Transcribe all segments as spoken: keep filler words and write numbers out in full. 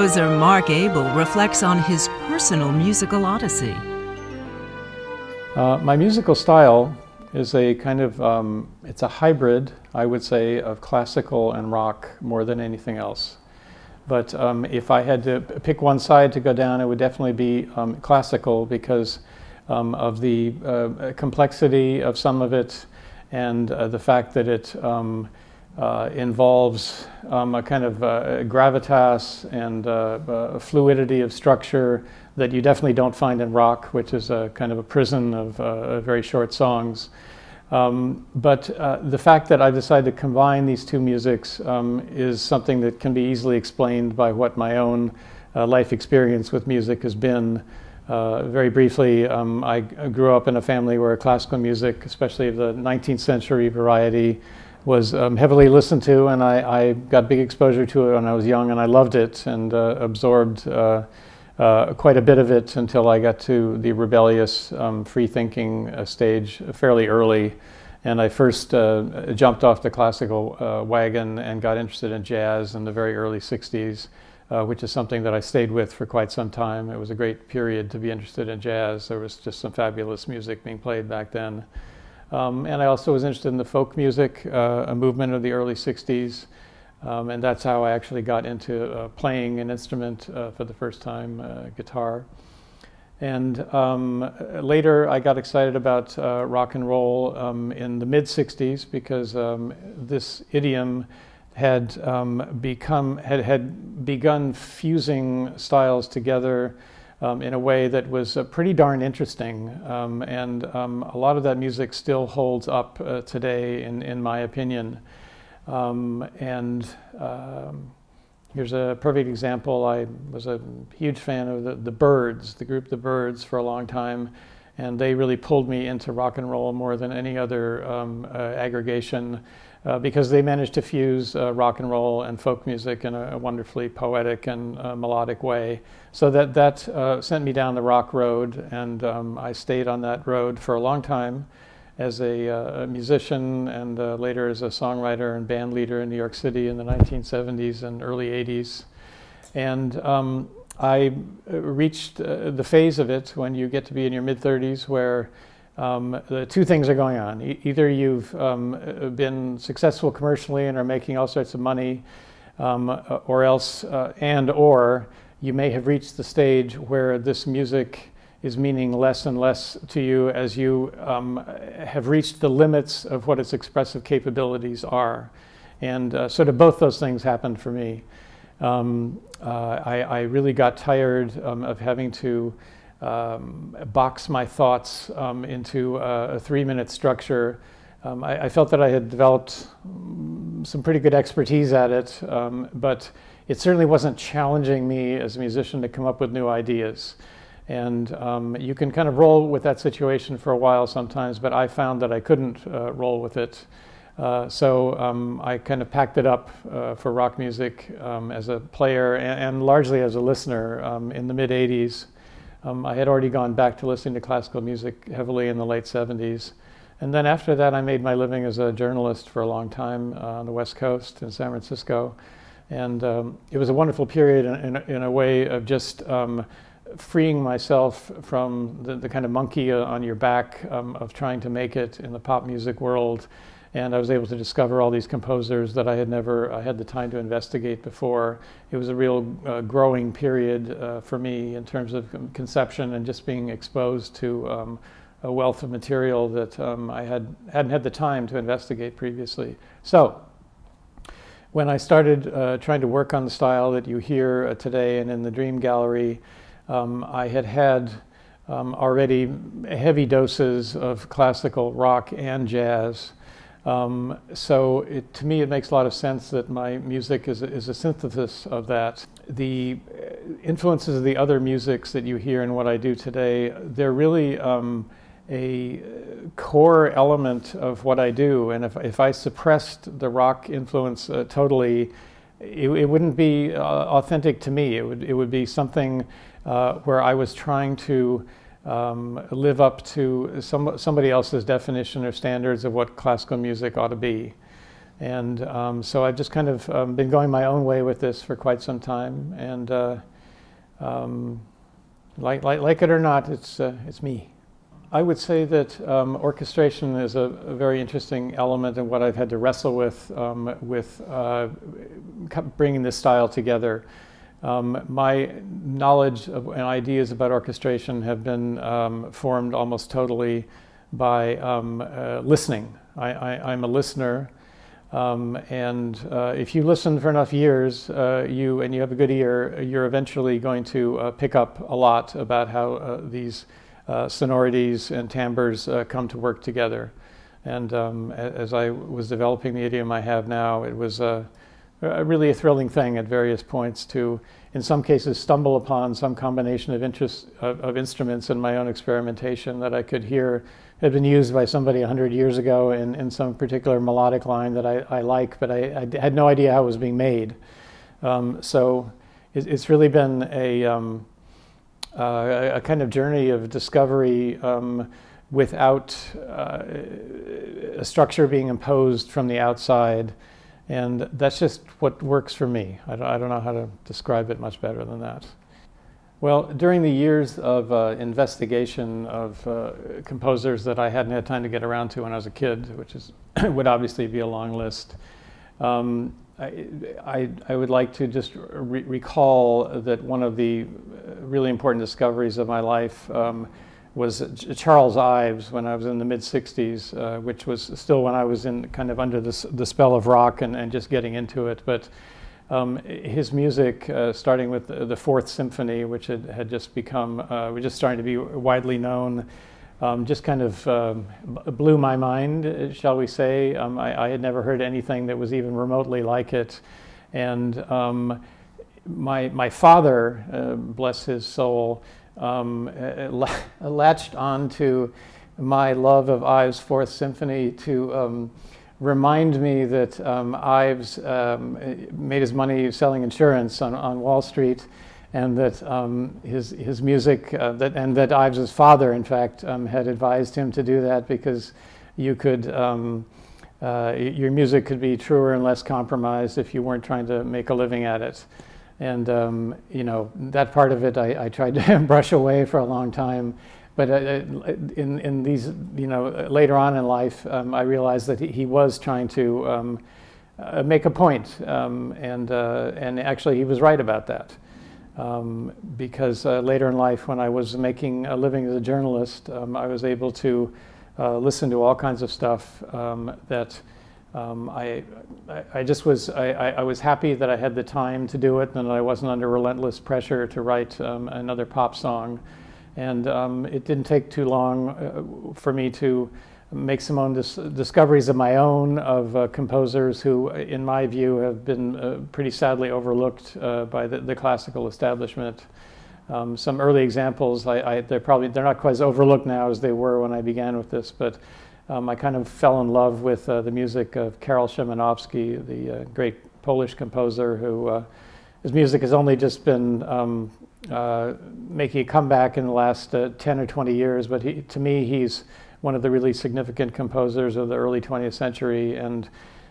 composer Mark Abel reflects on his personal musical odyssey. Uh, my musical style is a kind of, um, it's a hybrid, I would say, of classical and rock more than anything else. But um, if I had to pick one side to go down, it would definitely be um, classical because um, of the uh, complexity of some of it and uh, the fact that it um, uh, involves um, a kind of uh, gravitas and uh, uh, fluidity of structure that you definitely don't find in rock, which is a kind of a prison of uh, very short songs. Um, but uh, the fact that I decided to combine these two musics um, is something that can be easily explained by what my own uh, life experience with music has been. Uh, very briefly, um, I grew up in a family where classical music, especially of the nineteenth century variety, was um, heavily listened to, and I, I got big exposure to it when I was young, and I loved it and uh, absorbed uh, Uh, quite a bit of it until I got to the rebellious, um, free-thinking uh, stage fairly early. And I first uh, jumped off the classical uh, wagon and got interested in jazz in the very early sixties, uh, which is something that I stayed with for quite some time. It was a great period to be interested in jazz. There was just some fabulous music being played back then. Um, and I also was interested in the folk music, uh, a movement of the early sixties. Um, and that's how I actually got into uh, playing an instrument uh, for the first time, uh, guitar. And um, later I got excited about uh, rock and roll um, in the mid sixties because um, this idiom had um, become, had, had begun fusing styles together um, in a way that was uh, pretty darn interesting. Um, and um, a lot of that music still holds up uh, today, in, in my opinion. Um, and um, here's a perfect example. I was a huge fan of the, the Byrds, the group The Byrds, for a long time, and they really pulled me into rock and roll more than any other um, uh, aggregation uh, because they managed to fuse uh, rock and roll and folk music in a, a wonderfully poetic and uh, melodic way. So that, that uh, sent me down the rock road, and um, I stayed on that road for a long time as a, uh, a musician and uh, later as a songwriter and band leader in New York City in the nineteen seventies and early eighties. And um, I reached uh, the phase of it when you get to be in your mid thirties where um, the two things are going on. E either you've um, been successful commercially and are making all sorts of money, um, or else, uh, and or you may have reached the stage where this music is meaning less and less to you as you um, have reached the limits of what its expressive capabilities are. And uh, sort of both those things happened for me. Um, uh, I, I really got tired um, of having to um, box my thoughts um, into a, a three-minute structure. Um, I, I felt that I had developed some pretty good expertise at it, um, but it certainly wasn't challenging me as a musician to come up with new ideas. And um, you can kind of roll with that situation for a while sometimes, but I found that I couldn't uh, roll with it. Uh, so um, I kind of packed it up uh, for rock music um, as a player and, and largely as a listener um, in the mid eighties. Um, I had already gone back to listening to classical music heavily in the late seventies. And then after that, I made my living as a journalist for a long time uh, on the West Coast in San Francisco. And um, it was a wonderful period in, in, in a way of just um, freeing myself from the, the kind of monkey uh, on your back um, of trying to make it in the pop music world. And I was able to discover all these composers that I had never uh, had the time to investigate before. It was a real uh, growing period uh, for me in terms of conception and just being exposed to um, a wealth of material that um, I had, hadn't had the time to investigate previously. So when I started uh, trying to work on the style that you hear uh, today and in the Dream Gallery, Um, I had had um, already heavy doses of classical rock and jazz. Um, so it, to me, it makes a lot of sense that my music is a, is a synthesis of that. The influences of the other musics that you hear in what I do today, they're really um, a core element of what I do. And if, if I suppressed the rock influence uh, totally, it, it wouldn't be uh, authentic to me. It would, it would be something Uh, where I was trying to um, live up to some, somebody else's definition or standards of what classical music ought to be. And um, so I've just kind of um, been going my own way with this for quite some time, and uh, um, like, like, like it or not, it's, uh, it's me. I would say that um, orchestration is a, a very interesting element in what I've had to wrestle with, um, with uh, bringing this style together. Um, my knowledge of, and ideas about orchestration have been um, formed almost totally by um, uh, listening. I, I, I'm a listener, um, and uh, if you listen for enough years, uh, you and you have a good ear, you're eventually going to uh, pick up a lot about how uh, these Uh, sonorities and timbres uh, come to work together. And um, as I was developing the idiom I have now, it was uh, a really a thrilling thing at various points to, in some cases, stumble upon some combination of interest of, of instruments in my own experimentation that I could hear had been used by somebody a hundred years ago in, in some particular melodic line that I, I like, but I, I had no idea how it was being made. Um, so it, it's really been a um, Uh, a kind of journey of discovery um, without uh, a structure being imposed from the outside, and that's just what works for me. I don't, I don't know how to describe it much better than that. Well, during the years of uh, investigation of uh, composers that I hadn't had time to get around to when I was a kid, which is would obviously be a long list, um, I, I, I would like to just re recall that one of the really important discoveries of my life um, was Charles Ives when I was in the mid sixties, uh, which was still when I was in kind of under the, the spell of rock and, and just getting into it. But um, his music, uh, starting with the, the Fourth Symphony, which had, had just become, uh, was just starting to be widely known, Um, just kind of um, blew my mind, shall we say. Um, I, I had never heard anything that was even remotely like it. And um, my, my father, uh, bless his soul, um, latched on to my love of Ives' Fourth Symphony to um, remind me that um, Ives um, made his money selling insurance on, on Wall Street, and that um, his, his music, uh, that, and that Ives' father, in fact, um, had advised him to do that because you could, um, uh, your music could be truer and less compromised if you weren't trying to make a living at it. And, um, you know, that part of it I, I tried to brush away for a long time. But uh, in, in these, you know, later on in life, um, I realized that he, he was trying to um, uh, make a point. Um, and, uh, and actually, he was right about that. Um, because uh, later in life, when I was making a living as a journalist, um, I was able to uh, listen to all kinds of stuff um, that um, I, I, I just was, I, I was happy that I had the time to do it and that I wasn't under relentless pressure to write um, another pop song. And um, it didn't take too long uh, for me to make some own dis discoveries of my own of uh, composers who, in my view, have been uh, pretty sadly overlooked uh, by the, the classical establishment. Um, some early examples, I, I, they're probably they're not quite as overlooked now as they were when I began with this, but um, I kind of fell in love with uh, the music of Karol Szymanowski, the uh, great Polish composer who uh, his music has only just been um, uh, making a comeback in the last uh, ten or twenty years, but he, to me he's one of the really significant composers of the early twentieth century, and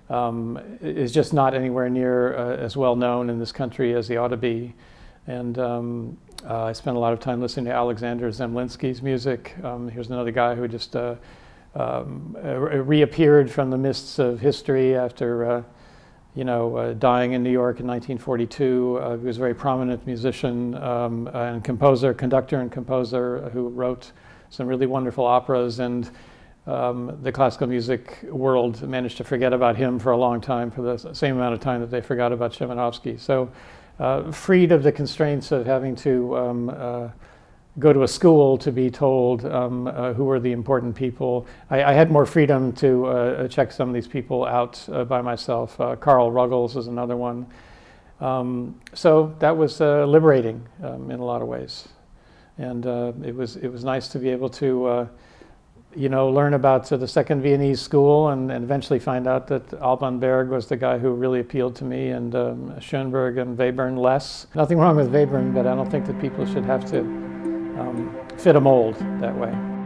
um, is just not anywhere near uh, as well known in this country as he ought to be. And um, uh, I spent a lot of time listening to Alexander Zemlinsky's music. Um, here's another guy who just uh, um, reappeared from the mists of history after uh, you know, uh, dying in New York in nineteen forty-two. Uh, he was a very prominent musician um, and composer, conductor and composer who wrote some really wonderful operas, and um, the classical music world managed to forget about him for a long time, for the same amount of time that they forgot about Szymanowski. So uh, freed of the constraints of having to um, uh, go to a school to be told um, uh, who were the important people, I, I had more freedom to uh, check some of these people out uh, by myself. Uh, Carl Ruggles is another one. Um, so that was uh, liberating um, in a lot of ways. And uh, it was it was nice to be able to, uh, you know, learn about uh, the Second Viennese School, and, and eventually find out that Alban Berg was the guy who really appealed to me, and um, Schoenberg and Webern less. Nothing wrong with Webern, but I don't think that people should have to um, fit a mold that way.